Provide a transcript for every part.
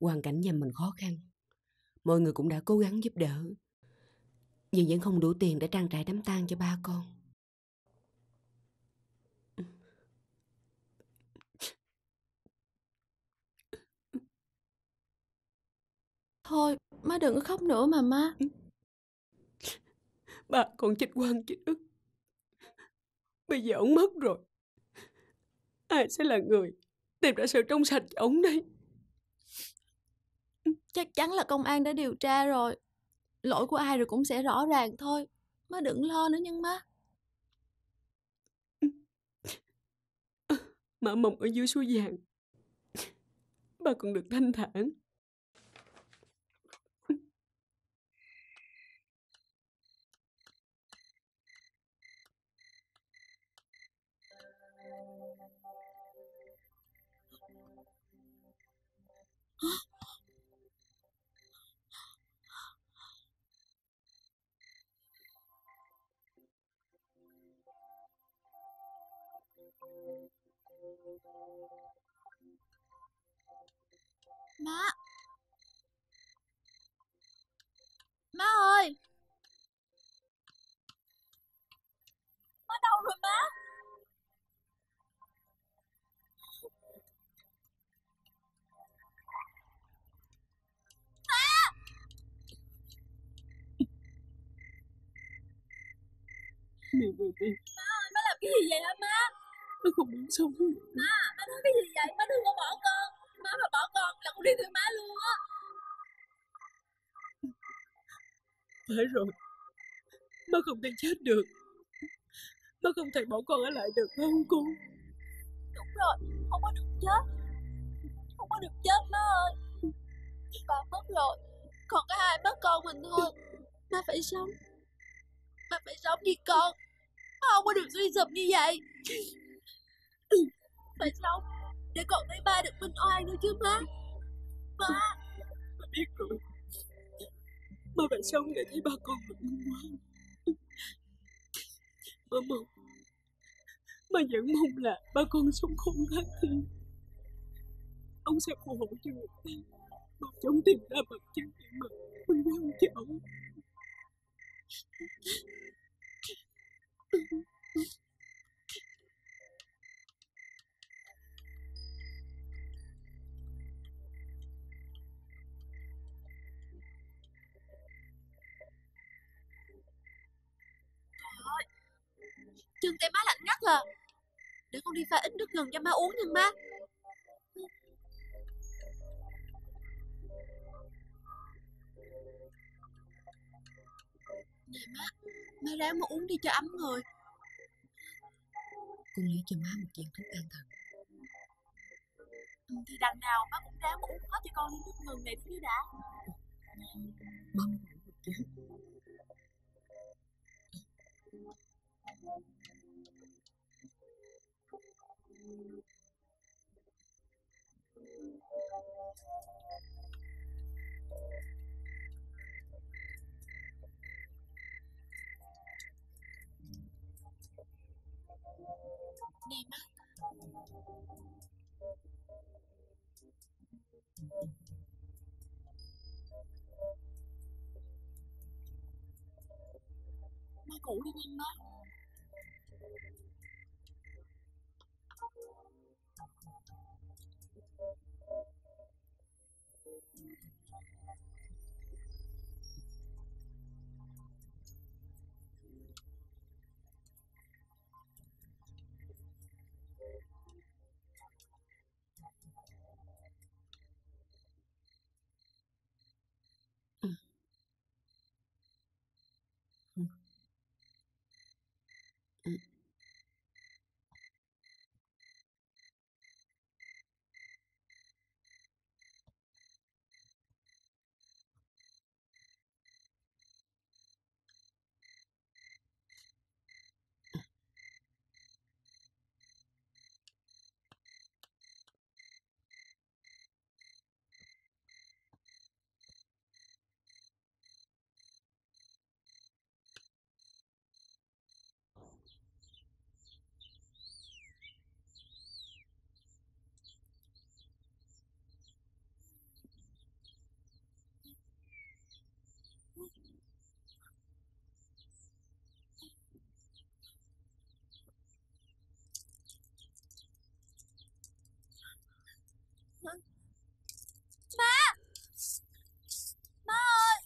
Hoàn cảnh nhà mình khó khăn, mọi người cũng đã cố gắng giúp đỡ, nhưng vẫn không đủ tiền để trang trải đám tang cho ba con. Thôi, má đừng có khóc nữa mà má. Ba con chết oan chết ức. Bây giờ ông mất rồi, ai sẽ là người tìm ra sự trong sạch cho ông đây? Chắc chắn là công an đã điều tra rồi. Lỗi của ai rồi cũng sẽ rõ ràng thôi. Má đừng lo nữa nha má. Má mong ở dưới suối vàng ba còn được thanh thản. Má, má ơi. Má đâu rồi má? Mẹ về đi. Má làm cái gì vậy hả má? Nó không muốn sống. Má nói cái gì vậy? Má đừng có bỏ con. Má mà bỏ con là con đi theo má luôn á. Phải rồi, má không thể chết được. Má không thể bỏ con ở lại được, phải không con? Đúng rồi, không có được chết. Không có được chết má ơi. Bà mất rồi, còn có hai bác con mình thôi. Má phải sống. Má phải sống vì con. Má không có được suy sụp như vậy. Phải sống để con thấy ba được minh oan nữa chứ má. Má. Má biết rồi. Má phải sống để thấy ba con được vinh quang. Má mong, má vẫn mong là ba con sống không khác thiên. Ông sẽ phù hộ cho người ta, mau chóng tìm ra bằng chứng để mà vinh quang cho ông. Chân tay má lạnh ngắt à. Để con đi pha ít nước gừng cho má uống nha má. Nè má ráng mà uống đi cho ấm người. Con lấy cho má một viên thuốc an thần. Thì đằng nào má cũng ráng mà uống hết cho con ly nước gừng này chứ đã. Má muốn uống một chút. Nè má. Má ngủ đi nhanh má.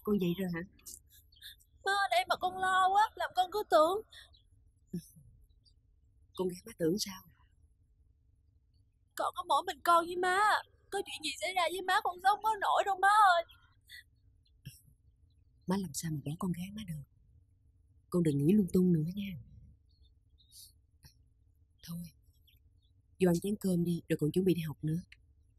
Con vậy rồi hả? Má ở đây mà con lo quá, làm con cứ tưởng. Con gái má tưởng sao? Còn có mỗi mình con với má. Có chuyện gì xảy ra với má con sống có nổi đâu má ơi. Má làm sao mà bỏ con gái má được. Con đừng nghĩ lung tung nữa nha. Thôi, vô ăn chén cơm đi, rồi còn chuẩn bị đi học nữa.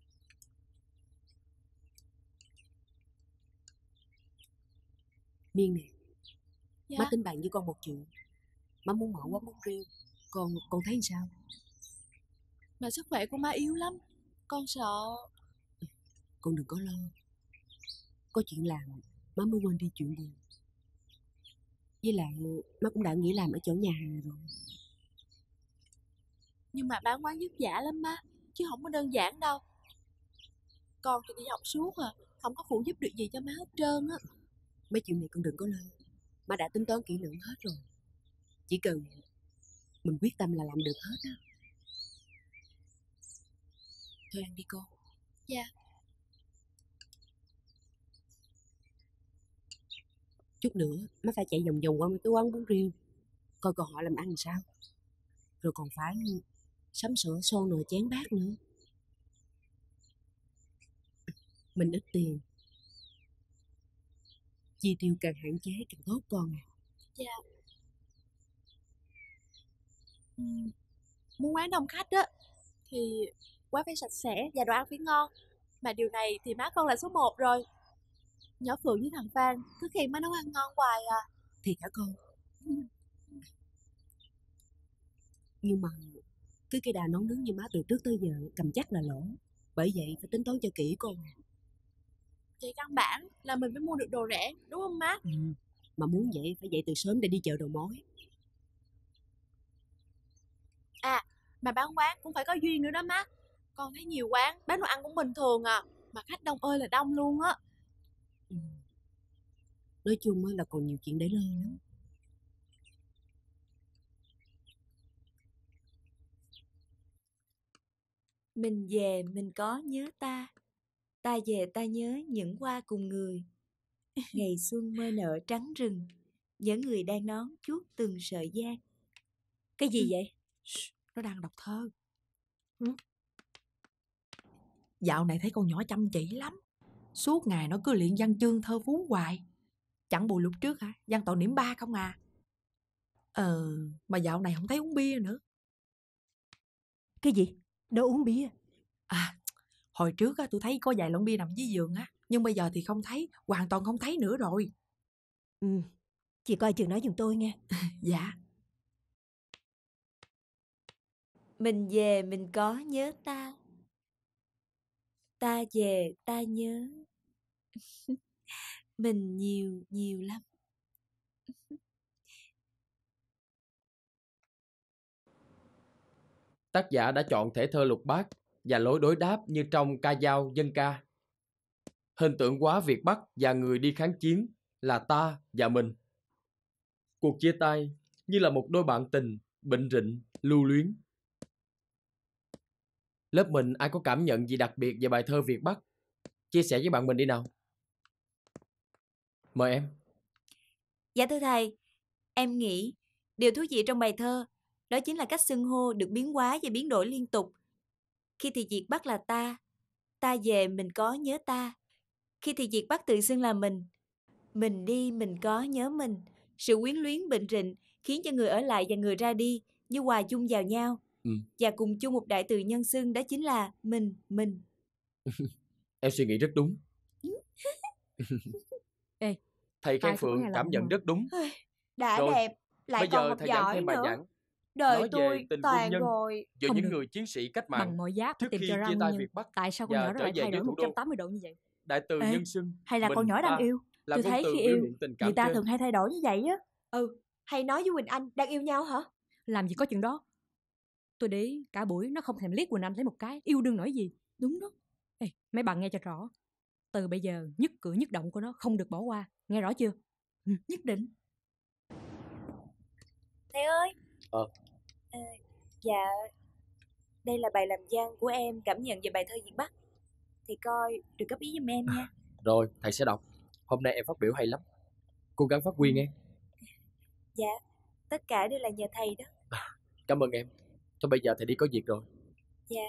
Miên nè, Dạ. má tính bạn với con một chuyện. Má muốn mở quán bún riêu. Con thấy sao? Mà sức khỏe của má yếu lắm. Con sợ. Con đừng có lo. Có chuyện làm má mới quên đi chuyện buồn. Với lại má cũng đã nghỉ làm ở chỗ nhà Hà rồi. Nhưng mà bán quán vất vả lắm má, chứ không có đơn giản đâu. Con thì đi học suốt à, không có phụ giúp được gì cho má hết trơn á. Mấy chuyện này con đừng có lo. Má đã tính toán kỹ lưỡng hết rồi. Chỉ cần mình quyết tâm là làm được hết á. Thôi ăn đi con. Dạ. Chút nữa má phải chạy vòng vòng qua mấy cái quán bún riêu, coi còn họ làm ăn sao. Rồi còn phải sắm sửa son nồi chén bát nữa. Mình ít tiền, chi tiêu càng hạn chế càng tốt con à. Dạ. Muốn quán đông khách á thì quán phải sạch sẽ và đồ ăn phải ngon. Mà điều này thì má con là số 1 rồi. Nhỏ Phượng với thằng Phan cứ khen má nấu ăn ngon hoài à. Thiệt hả con? Nhưng mà cứ cái đà nấu nướng như má từ trước tới giờ cầm chắc là lỗ. Bởi vậy phải tính toán cho kỹ con à. Vậy căn bản là mình phải mua được đồ rẻ, đúng không má? Mà muốn vậy phải dậy từ sớm để đi chợ đầu mối. À, mà bán quán cũng phải có duyên nữa đó má. Con thấy nhiều quán bán đồ ăn cũng bình thường à, mà khách đông ơi là đông luôn á. Nói chung là còn nhiều chuyện để lo lắm. Mình về mình có nhớ ta. Ta về ta nhớ những hoa cùng người. Ngày xuân mơ nở trắng rừng, nhớ người đang nón chuốt từng sợi da. Cái gì vậy? Nó đang đọc thơ. Dạo này thấy con nhỏ chăm chỉ lắm. Suốt ngày nó cứ luyện văn chương thơ phú hoài. Chẳng bù lúc trước hả, văn toàn điểm 3 không à. Mà dạo này không thấy uống bia nữa. Cái gì? Đâu uống bia? À, hồi trước á, tôi thấy có vài lon bia nằm dưới giường á. Nhưng bây giờ thì không thấy, hoàn toàn không thấy nữa rồi. Chị coi chừng nói giùm tôi nghe. Dạ. Mình về mình có nhớ ta. Ta về ta nhớ. Mình nhiều nhiều lắm. Tác giả đã chọn thể thơ lục bát và lối đối đáp như trong ca dao dân ca. Hình tượng hóa Việt Bắc và người đi kháng chiến là ta và mình. Cuộc chia tay như là một đôi bạn tình bệnh rịnh, lưu luyến. Lớp mình ai có cảm nhận gì đặc biệt về bài thơ Việt Bắc? Chia sẻ với bạn mình đi nào. Mời em. Dạ thưa thầy, em nghĩ điều thú vị trong bài thơ đó chính là cách xưng hô được biến hóa và biến đổi liên tục. Khi thì Việt Bắc là ta về mình có nhớ ta. Khi thì Việt Bắc tự xưng là mình đi mình có nhớ mình. Sự quyến luyến bệnh rịnh khiến cho người ở lại và người ra đi như hòa chung vào nhau. Và cùng chung một đại từ nhân xưng, đó chính là mình. Em suy nghĩ rất đúng. Ê, thầy khen Phượng cảm nhận rất đúng. Đã Rồi, đẹp, lại bây còn giờ học thầy giảng giỏi thêm bài nữa. giảng Đời nói tôi về tình quân toàn nhân rồi. giữa Không những được. người chiến sĩ cách Bằng mạng mọi giá trước phải tìm khi cho ra chia nguyên tay nhân. Việt Bắc Tại sao con và nhỏ đó trở lại về thay với đổi thủ đô. 180 độ như vậy? Đại từ Ê, nhân xưng hay là con mình nhỏ đang ta yêu? là Tôi ngôn thấy từ khi biểu yêu, hiện tình cảm Người ta trên. thường hay thay đổi như vậy á. Hay nói với Quỳnh Anh đang yêu nhau hả? Làm gì có chuyện đó. Tôi để ý cả buổi nó không thèm liếc Quỳnh Anh thấy một cái. Yêu đương nổi gì. Đúng đó. Ê, mấy bạn nghe cho rõ. Từ bây giờ nhất cử nhất động của nó không được bỏ qua. Nghe rõ chưa? Nhất định. Thầy ơi. Dạ, đây là bài làm văn của em cảm nhận về bài thơ Việt Bắc. Thì coi được góp ý giùm em nha. Rồi thầy sẽ đọc. Hôm nay em phát biểu hay lắm. Cố gắng phát huy nghe. Dạ, tất cả đều là nhờ thầy đó. Cảm ơn em. Thôi bây giờ thầy đi có việc rồi. Dạ.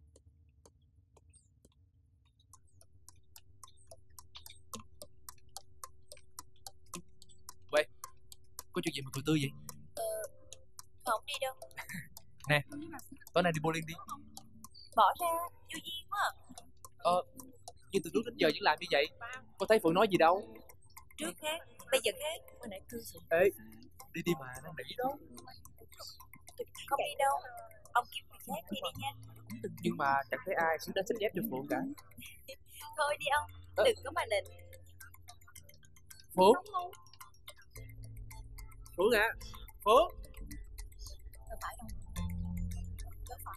Có chuyện gì mà cười tươi vậy? Không đi đâu. Nè, tối nay đi bowling đi. Bỏ ra, vô duyên quá à. Nhưng từ trước đến giờ vẫn làm như vậy. Có thấy Phượng nói gì đâu. Trước khác, bây giờ khác. Hồi nãy cười sụp. Ê, đi mà, năn nỉ đó. Không đi đâu. Ông kiếm người khác đi đi nha. Nhưng mà chẳng thấy ai xứng đáng xếp dép cho Phượng cả. Thôi đi ông, đừng có mà nịnh. Phượng. Phượng à, Phượng. Đâu phải đâu. Đâu phải.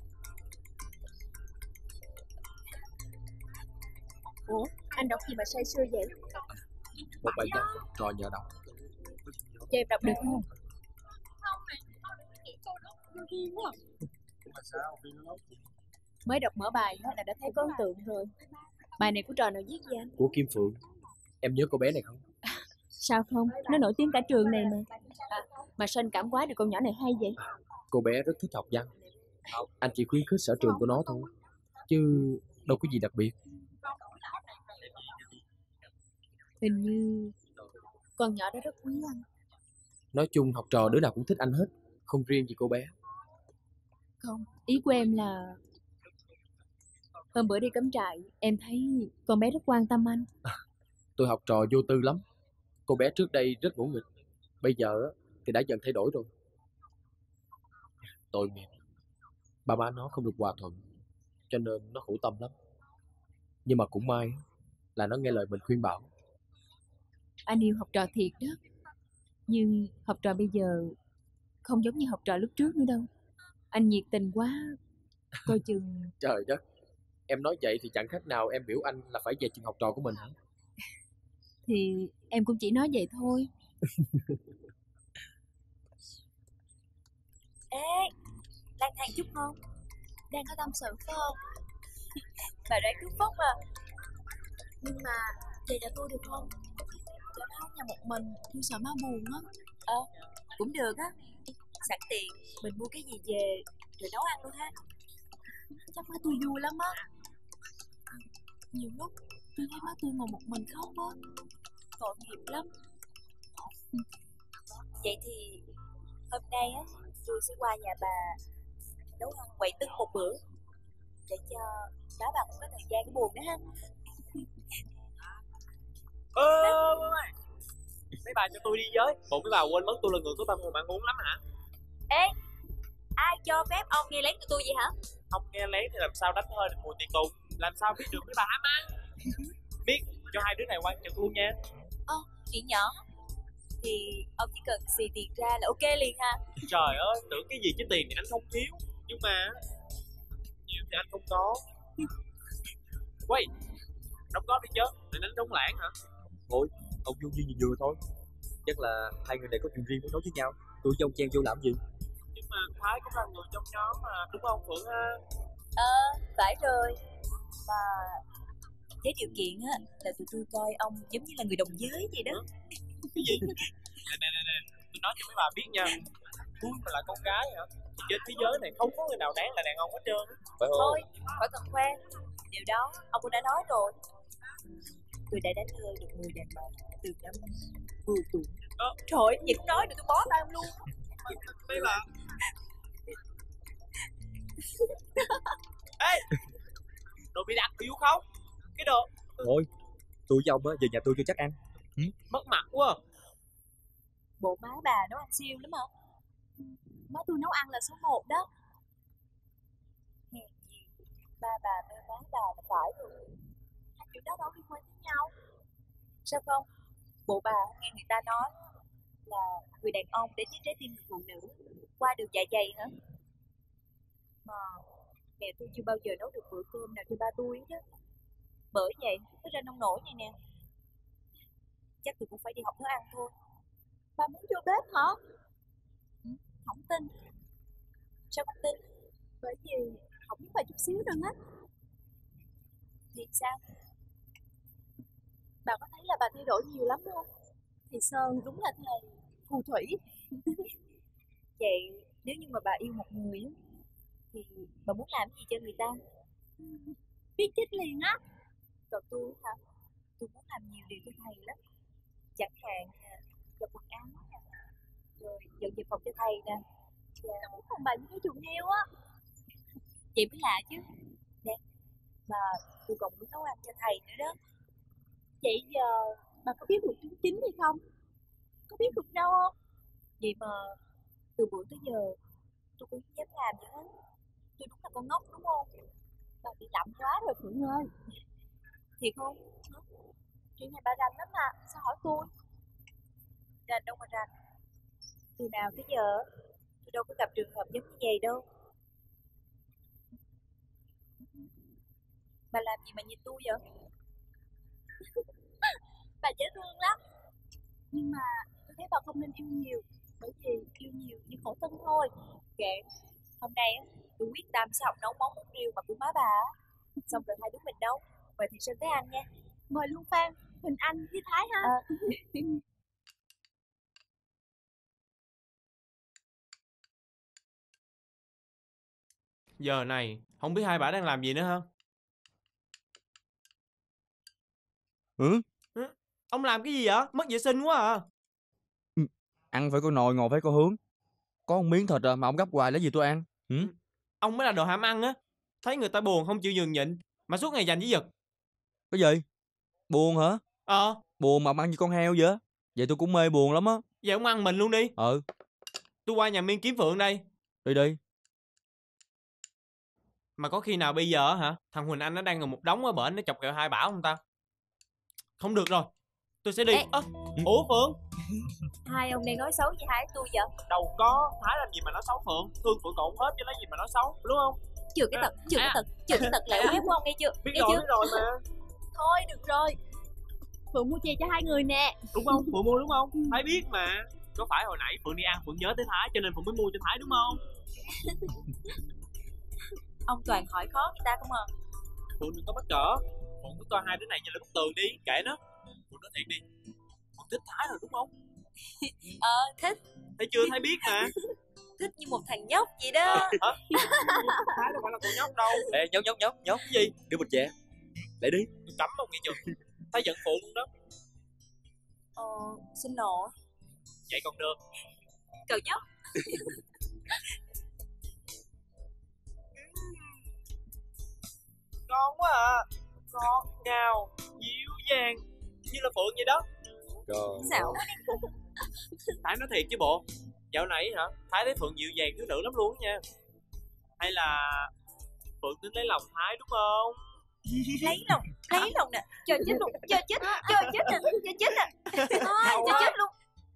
Ủa, anh đọc gì mà say sưa vậy? Một bài nhạc trò nhờ đọc. Cho em đọc được không? Mới đọc mở bài là đã thấy có ấn tượng rồi. Bài này của trò nào viết vậy anh? Của Kim Phượng. Em nhớ cô bé này không? Sao không? Nó nổi tiếng cả trường này mà. Mà sao anh cảm quá được con nhỏ này hay vậy? Cô bé rất thích học văn. Anh chỉ khuyến khích sở trường của nó thôi, chứ đâu có gì đặc biệt. Hình như con nhỏ đó rất quý anh. Nói chung học trò đứa nào cũng thích anh hết, không riêng gì cô bé. Không, ý của em là hôm bữa đi cắm trại em thấy con bé rất quan tâm anh. Tôi học trò vô tư lắm. Cô bé trước đây rất ngỗ nghịch, bây giờ thì đã dần thay đổi rồi. Tội nghiệp, ba má nó không được hòa thuận, cho nên nó khổ tâm lắm. Nhưng mà cũng may là nó nghe lời mình khuyên bảo. Anh yêu học trò thiệt đó. Nhưng học trò bây giờ không giống như học trò lúc trước nữa đâu. Anh nhiệt tình quá, coi chừng. Trời đất, em nói vậy thì chẳng khác nào em biểu anh là phải về chừng học trò của mình hả? Thì em cũng chỉ nói vậy thôi. Ê, lang thang chút không? Đang có tâm sự phải không? Bà đoán đúng phóc à. Nhưng mà về nhà tôi được không? Cho nó nhà một mình, tôi sợ má buồn á. Cũng được á. Sẵn tiện, mình mua cái gì về rồi nấu ăn luôn ha. Chắc má tôi vui lắm á. Nhiều lúc tôi thấy má tôi ngồi một mình khóc á, tội nghiệp lắm. Vậy thì hôm nay á, tôi sẽ qua nhà bà nấu ăn quậy tưng một bữa để cho đó bà cũng có thời gian buồn nữa ha. Mấy bà cho tôi đi với. Bộ mấy bà quên mất tôi là người có tâm hồn ăn uống lắm hả? Ê, ai cho phép ông nghe lén của tôi vậy hả? Không nghe lén thì làm sao đánh hơi được mùi tiền tù? Làm sao biết được mấy bà hám ăn? Biết, cho hai đứa này quan trọng luôn nha. Chuyện nhỏ thì ông chỉ cần xì tiền ra là ok liền ha. Trời ơi, tưởng cái gì chứ tiền thì anh không thiếu. Nhưng mà nhiều thì anh không có. Quay, đóng góp đi chứ, để đánh trống lãng hả? Thôi, ông vô như vừa thôi. Chắc là hai người này có chuyện riêng muốn nói với nhau. Tôi với ông chen vô làm gì? Nhưng mà Thái cũng là người trong nhóm mà, đúng không Phượng ha? Phải rồi. Mà với điều kiện á là tụi tôi coi ông giống như là người đồng giới vậy đó. Cái gì? Nè, tôi nói cho mấy bà biết nha. Tôi mà là con gái hả? Thì trên thế giới này không có người nào đáng là đàn ông hết trơn. Phải không? Thôi, khỏi cần khoe. Điều đó ông cũng đã nói rồi. Tôi đã đánh rơi được người đàn bà từ năm 10 tuổi. Trời ơi, gì cũng nói được, tôi bó tay ông luôn. Mấy bà. Ê, đồ bị đặt yêu không? Cái đồ. Thôi, tôi với ông á, về nhà tôi cho chắc ăn. Mất mặt quá. Bộ má bà nấu ăn siêu lắm hả? Má tôi nấu ăn là số 1 đó. Hèn gì, ba bà mê má bà là phải rồi. Hai chuyện đó đâu liên quan đến nhau. Sao không? Bộ bà nghe người ta nói là người đàn ông đến với trái tim người phụ nữ qua đường dạ dày hả? Mà mẹ tôi chưa bao giờ nấu được bữa cơm nào cho ba tôi hết á. Bởi vậy mới ra nông nổi này nè. Chắc tôi cũng phải đi học nấu ăn thôi. Ba muốn vô bếp hả? Không tin. Sao không tin? Bởi vì không biết vài chút xíu rồi á. Thì sao? Bà có thấy là bà thay đổi nhiều lắm không? Thì Sơn đúng là thầy phù thủy. Vậy nếu như mà bà yêu một người á, thì bà muốn làm gì cho người ta? Biết chết liền á. Còn tôi hả? Tôi muốn làm nhiều điều cho thầy lắm. Chẳng hạn giặt quần áo nè, rồi dọn dẹp phòng cho thầy nè. Đúng không bà như cái chuồng heo á. Vậy mới lạ chứ. Nè, mà tôi còn muốn nấu ăn cho thầy nữa đó. Vậy giờ bà có biết luật chính hay không? Có biết luật đâu không? Vậy mà từ bữa tới giờ tôi cũng không dám làm gì hết. Tôi đúng là con ngốc đúng không? Bà bị lậm quá rồi Phượng ơi. Thiệt không? Chuyện này bà rành lắm mà, sao hỏi tôi? Rành đâu mà rành. Từ nào tới giờ tôi đâu có gặp trường hợp giống như vậy đâu. Bà làm gì mà nhìn tôi vậy? Bà dễ thương lắm. Nhưng mà tôi thấy bà không nên yêu nhiều. Bởi vì yêu nhiều chỉ khổ thân thôi. Kệ, hôm nay á, tôi quyết tâm sẽ học nấu món bún riêu mà của má bà á. Xong rồi hai đứa mình nấu. Mời thầy Sơn tới ăn nha. Mời luôn Phan, Huỳnh Anh với Thái ha. Giờ này, không biết hai bà đang làm gì nữa hả? Ừ? Ông làm cái gì vậy? Mất vệ sinh quá à. Ăn phải có nồi, ngồi phải có hướng. Có một miếng thịt à, mà ông gấp hoài lấy gì tôi ăn? Ông mới là đồ ham ăn á. Thấy người ta buồn không chịu nhường nhịn, mà suốt ngày giành với giật. Cái gì? Buồn hả? Buồn mà ông ăn như con heo vậy? Vậy tôi cũng mê buồn lắm á. Vậy ông ăn mình luôn đi. Tôi qua nhà Miên kiếm Phượng đây. Đi đi. Mà có khi nào bây giờ hả, thằng Huỳnh Anh nó đang ngồi một đống ở bển nó chọc kẹo hai bảo không ta? Không được rồi, tôi sẽ đi. Ủa Phượng? Hai ông đang nói xấu gì hai tôi vậy? Đâu có, Thái làm gì mà nói xấu Phượng. Thương Phượng còn hết chứ lấy gì mà nói xấu, đúng không? Chừa cái tật lẹo mép của ông nghe chưa? Biết Nghe rồi, chưa? biết rồi mà. Thôi được rồi. Phượng mua chè cho hai người nè. Đúng không? Phượng mua đúng không? Thái biết mà. Có phải hồi nãy Phượng đi ăn Phượng nhớ tới Thái cho nên Phượng mới mua cho Thái đúng không? Ông toàn hỏi khó người ta không à. Phượng đừng có mắc cỡ. Phượng cứ coi hai đứa này như là bức tường đi, kệ nó. Phượng nói thiệt đi, Phượng thích Thái rồi đúng không? Thích. Thấy chưa, Thái biết mà. Thích như một thằng nhóc vậy đó. Thái đâu phải là con nhóc đâu. Ê, nhóc. Cái gì? Đưa bịch chè. Để đi. Tôi cấm ông nghe chưa? Thái giận Phượng luôn đó. Xin lỗi. Vậy còn được. Cậu nhóc. Ngon quá à. Ngọt ngào, dịu dàng, như là Phượng vậy đó. Xạo. Thái nói thiệt chứ bộ. Dạo này hả, Thái thấy Phượng dịu dàng thiếu nữ lắm luôn nha. Hay là Phượng tính lấy lòng Thái đúng không? Lấy lòng nè. Cho chết luôn. Cho chết nè. Cho chết luôn.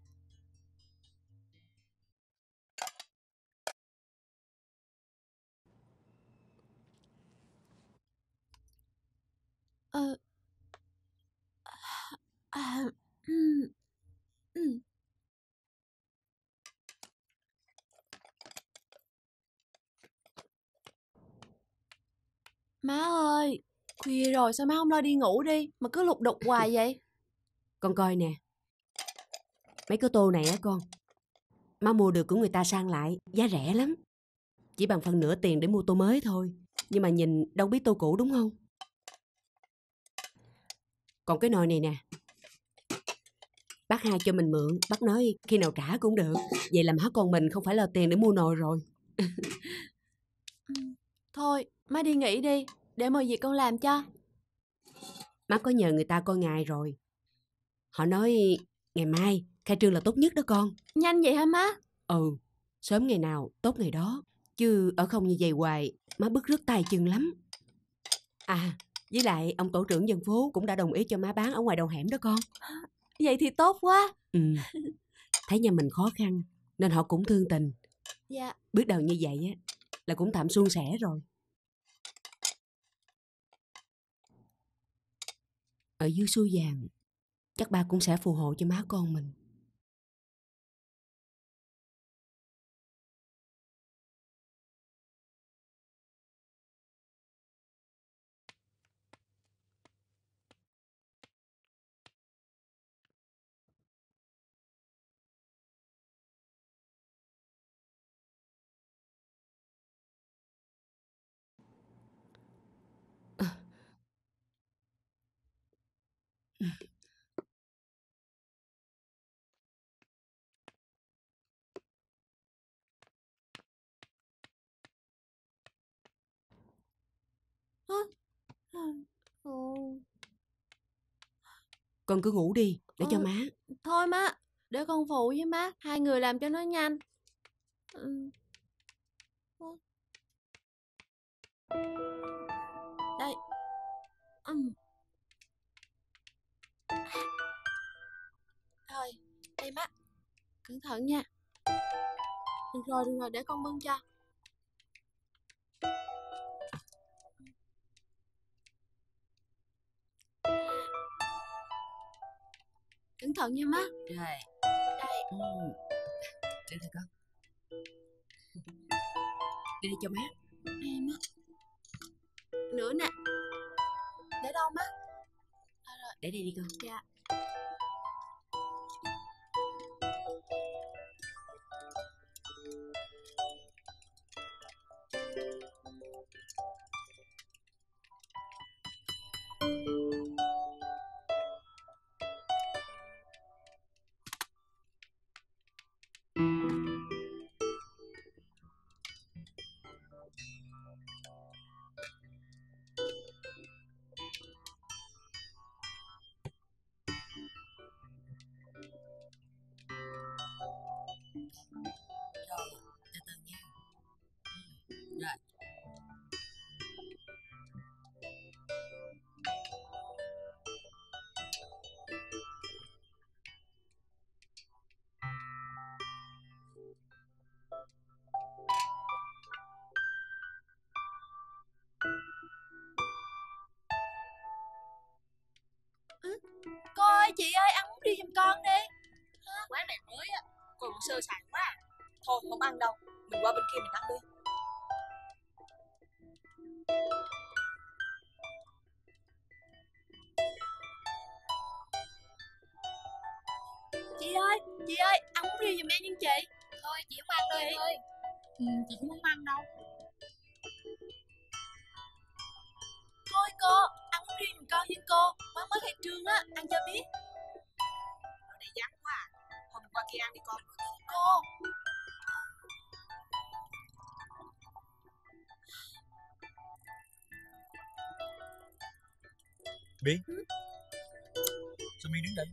Má ơi, khuya rồi sao má không lo đi ngủ đi mà cứ lục đục hoài vậy? Con coi nè. Mấy cái tô này á con, má mua được của người ta sang lại, giá rẻ lắm. Chỉ bằng phần nửa tiền để mua tô mới thôi. Nhưng mà nhìn đâu biết tô cũ đúng không? Còn cái nồi này nè, bác hai cho mình mượn, bác nói khi nào trả cũng được. Vậy là má con mình không phải là tiền để mua nồi rồi. Thôi, má đi nghỉ đi, để mọi việc con làm cho. Má có nhờ người ta coi ngày rồi. Họ nói ngày mai khai trương là tốt nhất đó con. Nhanh vậy hả má? Sớm ngày nào tốt ngày đó. Chứ ở không như vậy hoài má bứt rứt tay chân lắm. Với lại ông tổ trưởng dân phố cũng đã đồng ý cho má bán ở ngoài đầu hẻm đó con. Vậy thì tốt quá. Thấy nhà mình khó khăn nên họ cũng thương tình. Dạ. Bước đầu như vậy á là cũng tạm suôn sẻ rồi. Ở dưới suối vàng chắc ba cũng sẽ phù hộ cho má con mình. Con cứ ngủ đi, để cho má. Thôi má, để con phụ với má, hai người làm cho nó nhanh. Đây. Thôi, đây má. Cẩn thận nha. Được rồi, để con bưng cho. Cẩn thận nha má. Rồi. Đây. Để đây con. Đi cho má. Đây má. Nữa nè. Để đâu má? Rồi. Để đây đi con. Dạ. Từ từ nha. Rồi. Cô ơi, chị ơi, ăn bún riêu giùm con đi. Quán này mới á, còn sơ sài quá à. Thôi không ăn đâu, mình qua bên kia mình ăn đi. Chị ơi, ăn bún riêu giùm em nha chị. Thôi chị không ăn đâu em ơi. Chị cũng không ăn đâu. Thôi cô, ăn bún riêu giùm con với cô. Quán mới khai trương á, ăn cho biết. Ở đây vắng quá à. Thôi mình qua kia ăn đi con. Cô. Biến. Sao Miên đứng đây?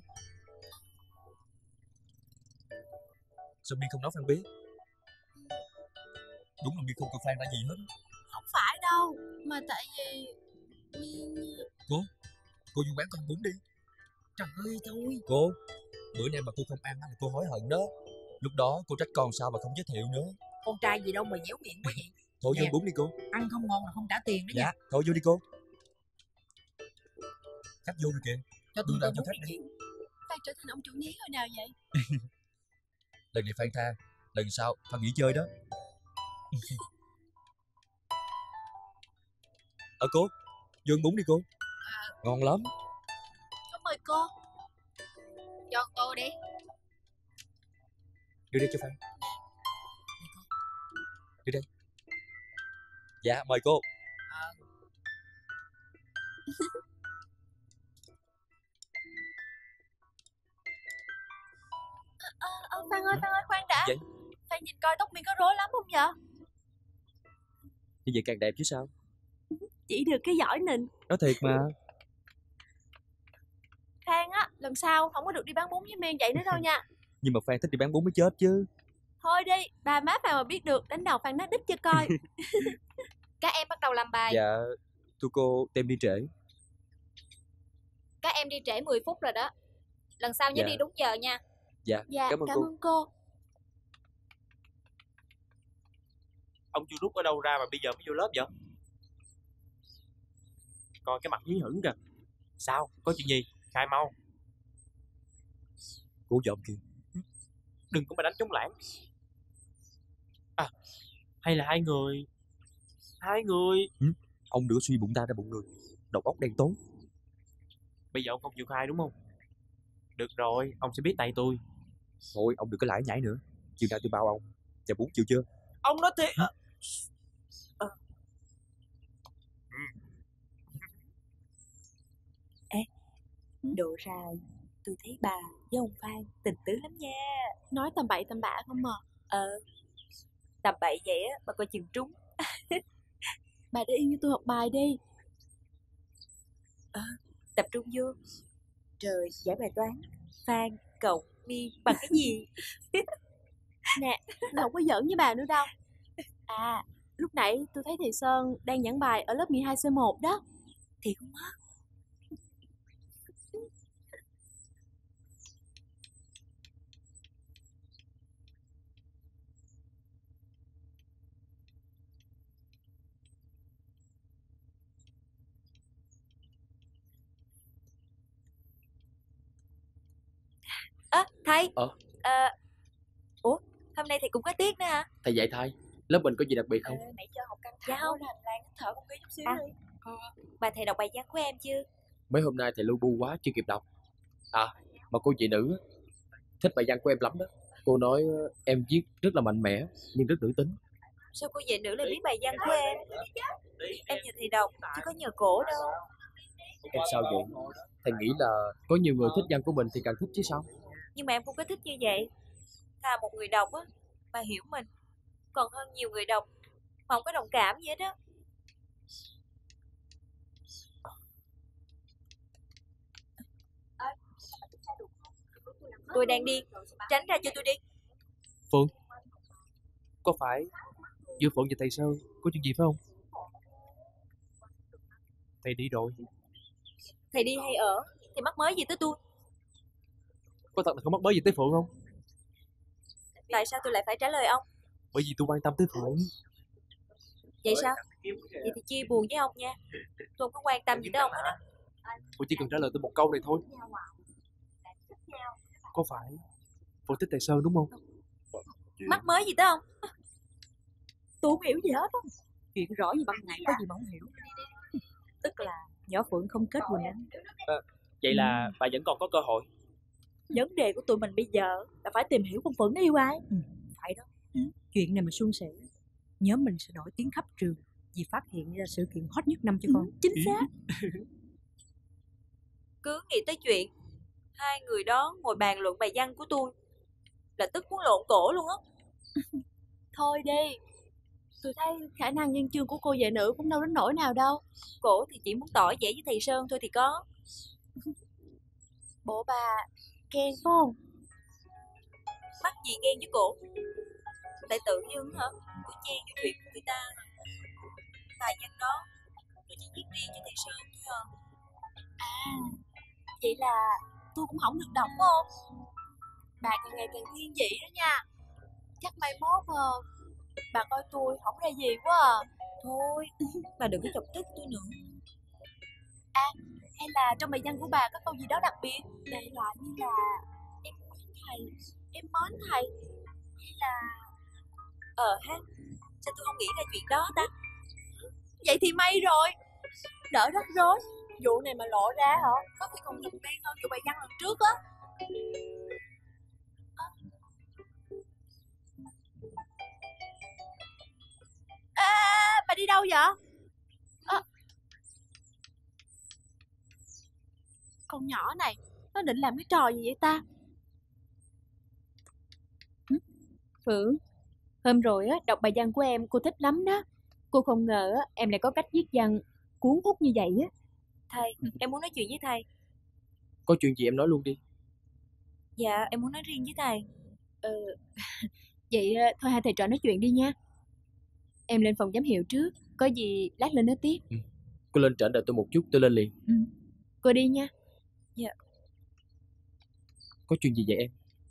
Sao Miên không nói Phan biết? Đúng là Miên không cần Phan ra gì hết. Không phải đâu, mà tại vì Cô vô quán con bún đi. Trời ơi thôi. Cô, bữa nay mà cô không ăn là cô hối hận đó. Lúc đó cô trách con sao mà không giới thiệu nữa. Con trai gì đâu mà dẻo miệng quá vậy. Thôi vô Nè. bún đi cô. Ăn không ngon là không trả tiền đó Dạ, nha. thôi vô đi cô. Khách vô rồi kìa. Cho Đưa tôi ra con cho bún khách đi. đi. Phan trở thành ông chủ nhí hồi nào vậy? Lần này Phan tha, lần sau Phan nghỉ chơi đó. Cô, vô ăn bún đi cô. Ngon lắm. Cảm mời cô. Cho cô đi. Đưa đây cho Phan. Đưa đây. Dạ, mời cô. Phan ơi, khoan đã. Vậy? Phan nhìn coi tóc Miên có rối lắm không vậy? Như vậy càng đẹp chứ sao. Chỉ được cái giỏi nịnh. Nói thiệt mà. Phan á, lần sau không có được đi bán bún với Miên vậy nữa đâu nha. Nhưng mà Phan thích đi bán bún mới chết chứ. Thôi đi, bà má Phan mà biết được, đánh đầu Phan nát đít cho coi. Các em bắt đầu làm bài. Dạ, thưa cô, tem đi trễ. Các em đi trễ 10 phút rồi đó. Lần sau nhớ Dạ. đi đúng giờ nha. Dạ, Dạ, cảm ơn cảm cô. ơn cô. Ông chưa rút ở đâu ra mà bây giờ mới vô lớp vậy? Coi cái mặt hí hửng kìa. Sao? Có chuyện gì? Khai mau. Cô giọng kìa. Đừng có mà đánh trống lãng. À, hay là hai người? Ông đừng có suy bụng ta ra bụng người. Đầu óc đen tối. Bây giờ ông không chịu khai đúng không? Được rồi, ông sẽ biết tay tôi. Thôi, ông đừng có lải nhải nữa. Chiều nào tôi bao ông. Chà bún chịu chưa? Ông nói thiệt. Độ ra tôi thấy bà với ông Phan tình tứ lắm nha. Nói tầm bậy tầm bạ không mà. Tầm bậy vậy á bà coi chừng trúng. Bà để yên cho tôi học bài đi. Tập trung vô. Rồi giải bài toán Phan cộng Miên bằng cái gì? Nè, tôi không có giỡn với bà nữa đâu. À, lúc nãy tôi thấy thầy Sơn đang giảng bài ở lớp 12C1 đó. Thì cũng hết. Thầy. Ủa, hôm nay thầy cũng có tiết nữa hả? Thầy dạy thai, lớp mình có gì đặc biệt không? Nãy giờ học căng thẳng. Dạ không. Hành lang thở không khí chút xíu đi. Bà thầy đọc bài văn của em chưa? Mấy hôm nay thầy lu bu quá chưa kịp đọc. À, mà cô chị nữ thích bài văn của em lắm đó. Cô nói em viết rất là mạnh mẽ nhưng rất nữ tính. Sao cô dạy nữ lại biết bài văn của em? Em nhờ thầy đọc chứ có nhờ cổ đâu. Em sao vậy? Thầy nghĩ là có nhiều người thích văn của mình thì càng thích chứ sao? Nhưng mà em không có thích như vậy. Thà một người đọc á mà hiểu mình, còn hơn nhiều người đọc mà không có đồng cảm gì hết á. Tôi đang đi, tránh ra cho tôi đi. Phượng, có phải giữa Phượng và thầy Sơn có chuyện gì phải không? Thầy đi rồi. Thầy đi hay ở thì mắc mới gì tới tôi? Có thật là không mắc mới gì tới Phượng không? Tại sao tôi lại phải trả lời ông? Bởi vì tôi quan tâm tới Phượng. Vậy sao? Vậy thì chia buồn với ông nha. Tôi không có quan tâm gì tới ông hết á. Tôi chỉ cần trả lời tôi một câu này thôi. Có phải Phượng thích thầy Sơn đúng không? Mắc mới gì tới ông? Tôi không hiểu gì hết á. Chuyện rõ như ban ngày có gì mà không hiểu. Tức là nhỏ Phượng không kết Quỳnh Anh. Vậy là bà vẫn còn có cơ hội. Vấn đề của tụi mình bây giờ là phải tìm hiểu con Phượng nó yêu ai. Phải đó. Chuyện này mà suôn sẻ, nhóm mình sẽ nổi tiếng khắp trường vì phát hiện ra sự kiện hot nhất năm cho con. Chính xác. Cứ nghĩ tới chuyện hai người đó ngồi bàn luận bài văn của tôi là tức muốn lộn cổ luôn á. Thôi đi. Tôi thấy khả năng văn chương của cô dạy nữ cũng đâu đến nỗi nào đâu. Cổ thì chỉ muốn tỏ vẻ với thầy Sơn thôi thì có. Bộ bà ghen phải không? Mắc gì ghen với cổ? Tại tự dưng hả? Tôi chen vô chuyện của người ta. Bài văn đó tôi chỉ viết riêng cho thầy Sơn thôi à. Vậy là tôi cũng không được đọc phải không? Bà càng ngày càng thiên vị đó nha. Chắc mai mốt bà coi tôi không ra gì quá à. Thôi, bà đừng có chọc tức tôi nữa. À, hay là trong bài văn của bà có câu gì đó đặc biệt? Đại loại như là em mến thầy, em mến thầy. Hay là... Ha, sao tôi không nghĩ ra chuyện đó ta? Vậy thì may rồi. Đỡ rắc rối. Vụ này mà lộ ra hả? Có khi còn lụm đen hơn vụ bài văn lần trước á. Bà đi đâu vậy? Con nhỏ này, nó định làm cái trò gì vậy ta? Phượng, hôm rồi á đọc bài văn của em cô thích lắm đó. Cô không ngờ á em lại có cách viết văn cuốn hút như vậy á. Thầy, em muốn nói chuyện với thầy. Có chuyện gì em nói luôn đi. Dạ, em muốn nói riêng với thầy. Vậy thôi hai thầy trò nói chuyện đi nha. Em lên phòng giám hiệu trước, có gì lát lên nói tiếp. Cô lên trển đợi tôi một chút, tôi lên liền. Cô đi nha. Dạ. Có chuyện gì vậy em?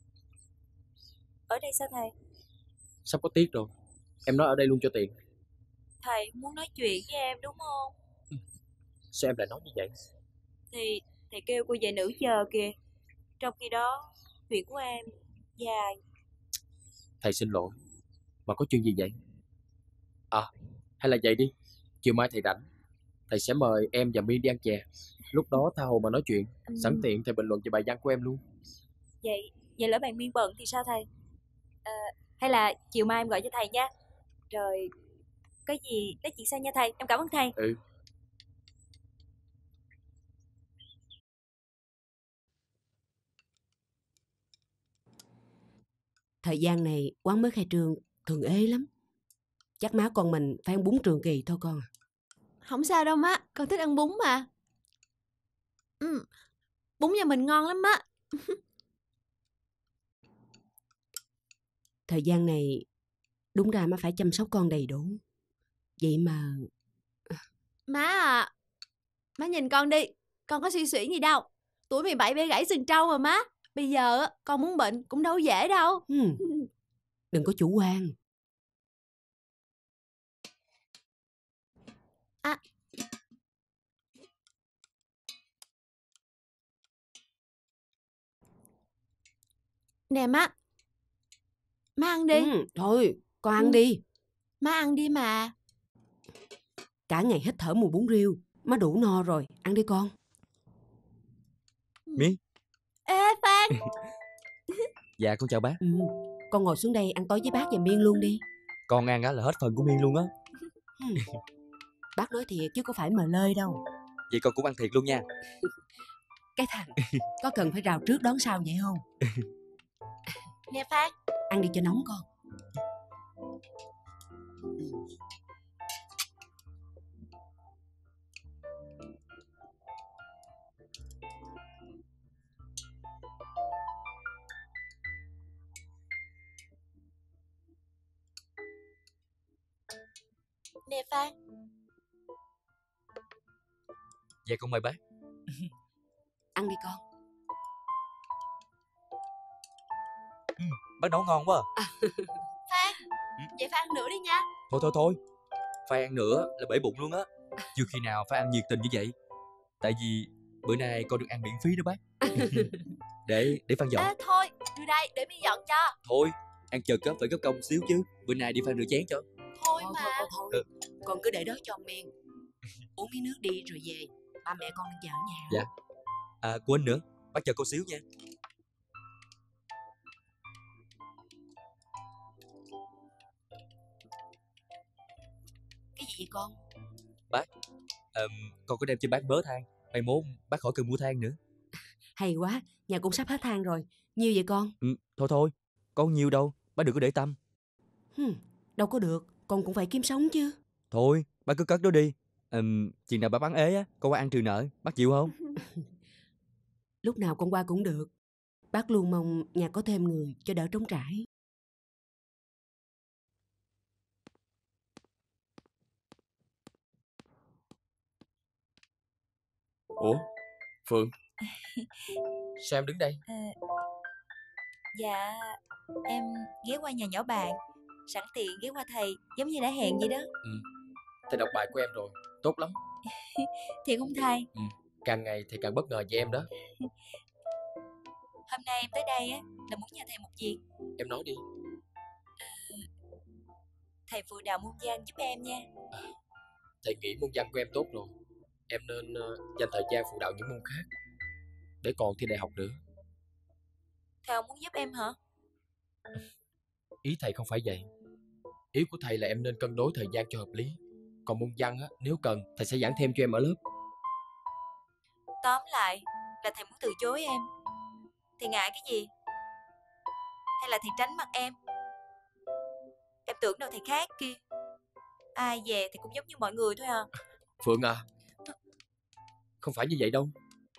Ở đây sao thầy? Sắp có tiết rồi, em nói ở đây luôn cho tiện. Thầy muốn nói chuyện với em đúng không? Sao em lại nói như vậy? Thì thầy kêu cô dạy nữ chờ kìa. Trong khi đó chuyện của em dài. Thầy xin lỗi. Mà có chuyện gì vậy? À, hay là vậy đi, chiều mai thầy rảnh, thầy sẽ mời em và Miên đi ăn chè. Lúc đó tha hồ mà nói chuyện. Sẵn tiện thầy bình luận về bài văn của em luôn. Vậy lỡ bạn Miên bận thì sao thầy? Hay là chiều mai em gọi cho thầy nha. Rồi có gì nói chuyện sau nha thầy. Em cảm ơn thầy. Thời gian này quán mới khai trương thường ế lắm. Chắc má con mình phải ăn bún Trường Kỳ thôi con. Không sao đâu má, con thích ăn bún mà. Bún nhà mình ngon lắm á. Thời gian này đúng ra má phải chăm sóc con đầy đủ. Vậy mà... Má à, má nhìn con đi. Con có suy xuyển gì đâu. Tuổi 17 bẻ gãy sừng trâu mà má. Bây giờ á, con muốn bệnh cũng đâu dễ đâu. Đừng có chủ quan. Nè má. Má ăn đi. Thôi, con ăn đi. Má ăn đi mà. Cả ngày hít thở mùi bún riêu. Má đủ no rồi, ăn đi con. Miên. Ê Phan. Dạ con chào bác. Con ngồi xuống đây ăn tối với bác và Miên luôn đi. Con ăn á là hết phần của Miên luôn á. Bác nói thiệt chứ có phải mờ lơi đâu. Vậy con cũng ăn thiệt luôn nha. Cái thằng, có cần phải rào trước đón sau vậy không? Nè Phan, ăn đi cho nóng con. Nè Phan. Dạ con mời bác. Ăn đi con. Bác nấu ngon quá à. Phan, vậy Phan ăn nữa đi nha. Thôi Phan ăn nữa là bể bụng luôn á. Chưa khi nào Phan ăn nhiệt tình như vậy. Tại vì bữa nay con được ăn miễn phí đó bác. Để Phan dọn. Ê thôi, đưa đây để mi dọn cho. Thôi, ăn chực á phải có công xíu chứ. Bữa nay đi Phan rửa chén cho. Thôi mà. Thôi. Con cứ để đó cho Miên. Uống miếng nước đi rồi về. Ba mẹ con đang chờ ở nhà. Dạ. À quên nữa, bác chờ con xíu nha. Cái gì vậy con? Bác, con có đem cho bác mớ than. Mai mốt bác khỏi cần mua than nữa. Hay quá, nhà cũng sắp hết than rồi. Nhiêu vậy con? Thôi, con nhiều đâu, bác đừng có để tâm. Đâu có được, con cũng phải kiếm sống chứ. Thôi, bác cứ cất đó đi. Chừng nào bác bán ế á, con qua ăn trừ nợ, bác chịu không? Lúc nào con qua cũng được. Bác luôn mong nhà có thêm người cho đỡ trống trải. Ủa, Phượng, sao em đứng đây? Dạ, em ghé qua nhà nhỏ bạn, sẵn tiện ghé qua thầy, giống như đã hẹn vậy đó. Thầy đọc bài của em rồi, tốt lắm. Thiệt không thầy? Càng ngày thì càng bất ngờ với em đó. Hôm nay em tới đây á là muốn nhờ thầy một việc. Em nói đi. Thầy phụ đạo môn văn giúp em nha. Thầy nghĩ môn văn của em tốt rồi. Em nên dành thời gian phụ đạo những môn khác để còn thi đại học nữa. Thầy không muốn giúp em hả? Ý thầy không phải vậy. Ý của thầy là em nên cân đối thời gian cho hợp lý. Còn môn văn á, nếu cần thầy sẽ giảng thêm cho em ở lớp. Tóm lại là thầy muốn từ chối em. Thì ngại cái gì? Hay là thầy tránh mặt em? Em tưởng đâu thầy khác kia. Ai về thì cũng giống như mọi người thôi à. Phượng à, không phải như vậy đâu.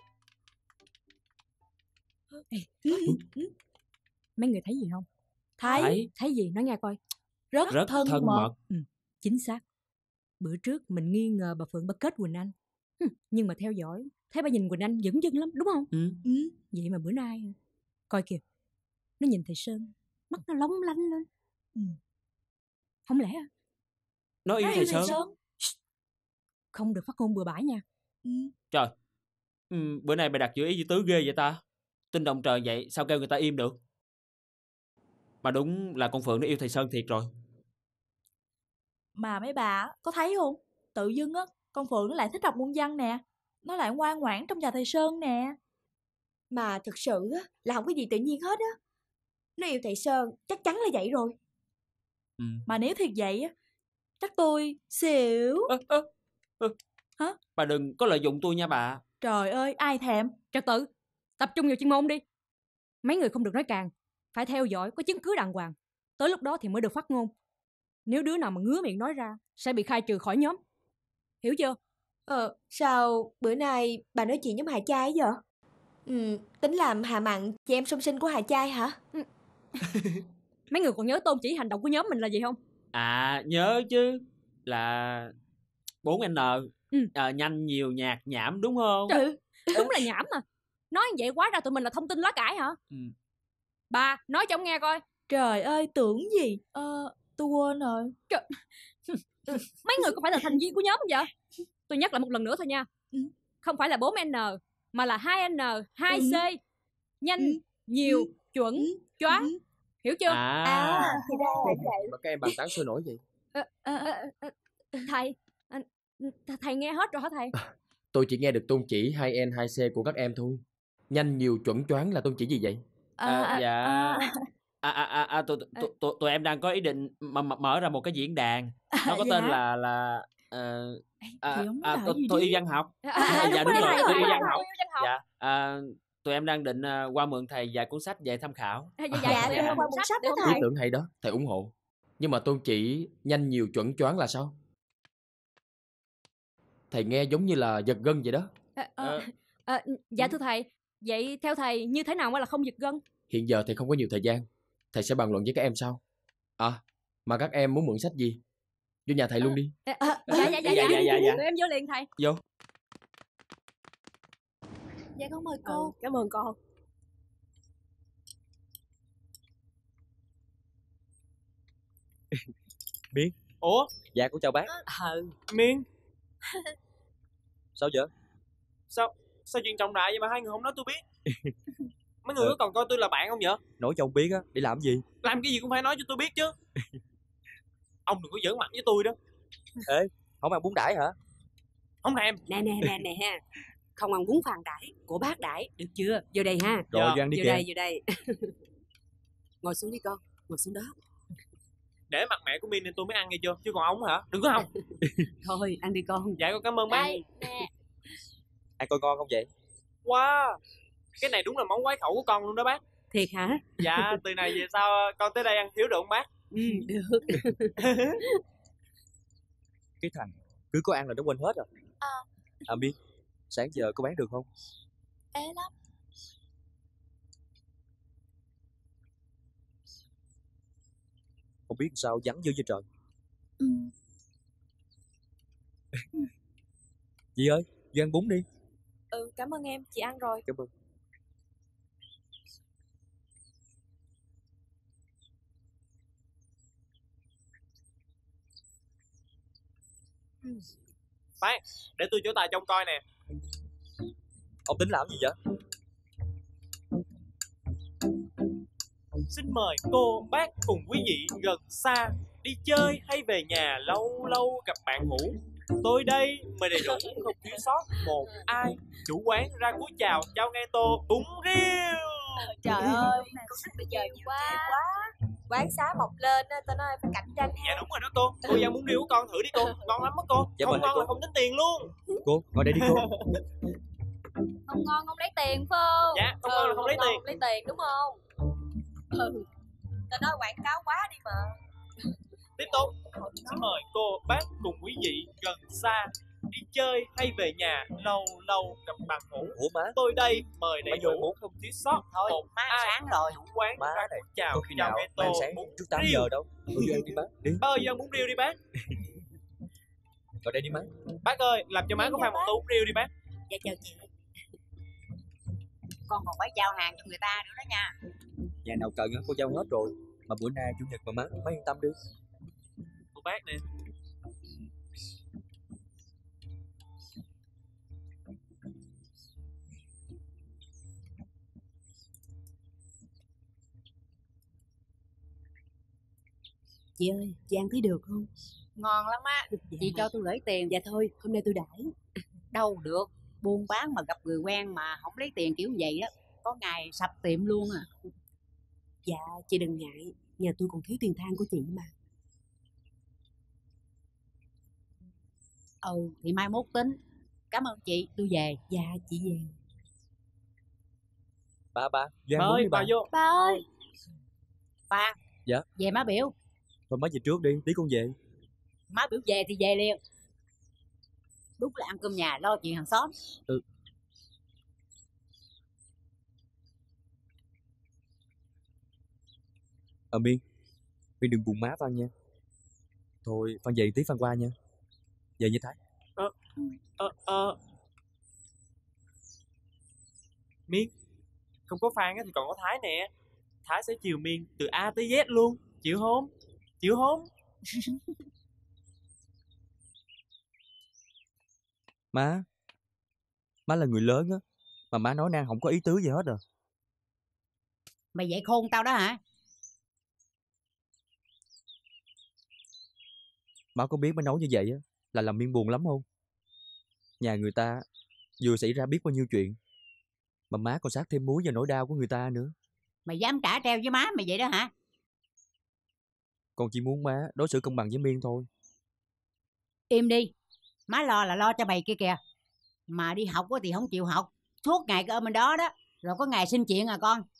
Mấy người thấy gì không? Thấy gì nói nghe coi. Rất thân mật. Chính xác. Bữa trước mình nghi ngờ bà Phượng bà kết Quỳnh Anh. Nhưng mà theo dõi thấy bà nhìn Quỳnh Anh dửng dưng lắm đúng không? Vậy mà bữa nay coi kìa, nó nhìn thầy Sơn, mắt nó lóng lánh lên. Không lẽ nó yêu thầy Sơn? Không được phát ngôn bừa bãi nha. Trời, bữa nay mày đặt chữ ý chữ tứ ghê vậy ta. Tin động trời vậy sao kêu người ta im được? Mà đúng là con Phượng nó yêu thầy Sơn thiệt rồi. Mà mấy bà có thấy không? Tự dưng á, con Phượng nó lại thích đọc môn văn nè. Nó lại ngoan ngoãn trong nhà thầy Sơn nè. Mà thực sự á, là không có gì tự nhiên hết á. Nó yêu thầy Sơn, chắc chắn là vậy rồi. Mà nếu thiệt vậy á, chắc tôi xỉu. Hả? Bà đừng có lợi dụng tôi nha bà. Trời ơi, ai thèm. Trật tự, tập trung vào chuyên môn đi. Mấy người không được nói càng, phải theo dõi có chứng cứ đàng hoàng. Tới lúc đó thì mới được phát ngôn. Nếu đứa nào mà ngứa miệng nói ra sẽ bị khai trừ khỏi nhóm. Hiểu chưa? Sao bữa nay bà nói chuyện giống Hà Trai vậy? Tính làm Hà Mặn chị em song sinh của Hà Trai hả? Mấy người còn nhớ tôn chỉ hành động của nhóm mình là gì không? À, nhớ chứ. Là 4N. Nhanh, nhiều, nhạt, nhảm đúng không? Đúng là nhảm mà. Nói như vậy quá ra tụi mình là thông tin lá cải hả? Bà, nói cho ông nghe coi. Trời ơi, tưởng gì? Tôi quên rồi. Trời. Mấy người có phải là thành viên của nhóm không vậy? Tôi nhắc lại một lần nữa thôi nha. Không phải là 4N, mà là 2N, 2C. Nhanh, nhiều, chuẩn, choáng. Hiểu chưa? Thì ra là vậy. Mà các em bàn tán sôi nổi vậy? Thầy nghe hết rồi hả thầy? Tôi chỉ nghe được tôn chỉ 2N 2C của các em thôi. Nhanh, nhiều, chuẩn, choáng là tôn chỉ gì vậy? Tụi em đang có ý định mở ra một cái diễn đàn. Nó có tên là tôi yêu văn học. Dạ đúng rồi, tôi yêu văn học. Dạ. Tụi em đang định qua mượn thầy vài cuốn sách về tham khảo. Dạ, qua mượn sách đó thầy. Ý tưởng hay đó, thầy ủng hộ. Nhưng mà tôn chỉ nhanh, nhiều, chuẩn, choáng là sao? Thầy nghe giống như là giật gân vậy đó. Dạ thưa thầy, vậy theo thầy như thế nào mới là không giật gân? Hiện giờ thầy không có nhiều thời gian. Thầy sẽ bàn luận với các em sau. Mà các em muốn mượn sách gì? Vô nhà thầy luôn đi. Dạ. Tụi em vô liền thầy. Vô. Dạ con mời cô. Cảm ơn con. Miên. Ủa? Dạ con chào bác. Miên. Sao vậy? Sao chuyện trọng đại vậy mà hai người không nói tôi biết? Mấy người có còn coi tôi là bạn không vậy? Nói cho ông biết á, để làm gì? Làm cái gì cũng phải nói cho tôi biết chứ. Ông đừng có giỡn mặt với tôi đó. Ê, không ăn bún đãi hả? Không thèm. Nè ha. Không ăn bún phàn đãi, của bác đãi, được chưa? Vô đây ha. Rồi, vô ăn đi kìa. Vô đây. Ngồi xuống đi con, ngồi xuống đó. Để mặt mẹ của Min nên tôi mới ăn nghe chưa? Chứ còn ông hả? Đừng có không. Thôi, ăn đi con. Dạ con cảm ơn bác. Ăn coi ngon không vậy? Wow, cái này đúng là món quái khẩu của con luôn đó bác. Thiệt hả? Dạ, từ này về sau con tới đây ăn thiếu được không bác? Được. Cái thằng cứ có ăn là nó quên hết rồi. Miên, sáng giờ có bán được không? Ế lắm. Không biết sao vắng dữ vậy trời. Dì ơi, Dì ăn bún đi. Cảm ơn em, chị ăn rồi. Cảm ơn. Bác, để tôi chỗ tài trông coi nè. Ông tính làm gì vậy? Xin mời cô, bác cùng quý vị gần xa đi chơi hay về nhà lâu lâu gặp bạn hữu. Tôi đây mời đầy đủ không thiếu sót một ai. Chủ quán ra cúi chào nghe tô bún riêu. Trời ơi, con thích bây giờ nhiều quá. Quán xá mọc lên á, tao nói phải cạnh tranh. Dạ đúng rồi đó cô. Cô ăn bún riêu của con thử đi cô. Ngon lắm đó cô. Dạ, không ngon cô. là không tính tiền luôn. Cô, ngồi đây đi cô. Không ngon không lấy tiền phải không? Dạ, không ngon là không lấy tiền. Không lấy tiền đúng không? Tao nói quảng cáo quá đi mà. Tiếp tục. Xin mời cô, bác cùng quý vị gần xa đi chơi hay về nhà lâu lâu gặp bạn hữu. Ủa má, Tôi đây mời đầy đủ vô. không thiếu sót Thôi, một má ai. sáng rồi. Chủ quán má ra này cúi chào có khi nào nghe mang tô sáng bún trước 8 riêu. giờ đâu. Vô ăn đi bác, đi. Vô ăn bún riêu đi bác. Ngồi đây đi má. Bác ơi, làm cho má có pha một tô bún riêu đi bác. Dạ chào chị. Con còn phải giao hàng cho người ta nữa đó nha. Nhà nào cần á, cô giao hết rồi. Mà bữa nay chủ nhật mà má yên tâm đi. Của bác nè. Chị ơi, chị ăn thấy được không? Ngon lắm á. Chị cho tôi gửi tiền. Dạ thôi, hôm nay tôi đãi. Đâu được. Buôn bán mà gặp người quen mà không lấy tiền kiểu vậy á, có ngày sập tiệm luôn à. Dạ, chị đừng ngại. Nhà tôi còn thiếu tiền than của chị mà. Thì mai mốt tính. Cảm ơn chị, tôi về. Dạ, chị về. Ba, Bà Giang ơi, đi bà ba. vô. Ba ơi. Phan. Dạ. Về má biểu. Thôi má về trước đi, tí con về. Má biểu về thì về liền. Đúng là ăn cơm nhà lo chuyện hàng xóm. Miên đừng buồn má Phan nha. Thôi Phan về tí Phan qua nha. Về như Thái. Miên, không có Phan thì còn có Thái nè. Thái sẽ chiều Miên từ A tới Z luôn. Chịu không? Chịu không? Má là người lớn á, mà má nói năng không có ý tứ gì hết à. Mày dạy khôn tao đó hả? Má có biết má nói như vậy á là làm Miên buồn lắm không? Nhà người ta vừa xảy ra biết bao nhiêu chuyện, mà má còn sát thêm muối vào nỗi đau của người ta nữa. Mày dám trả treo với má mày vậy đó hả? Con chỉ muốn má đối xử công bằng với Miên thôi. Im đi. Má lo là lo cho mày kia kìa. Mà đi học thì không chịu học, suốt ngày cứ ở bên đó đó. Rồi có ngày xin chuyện à con.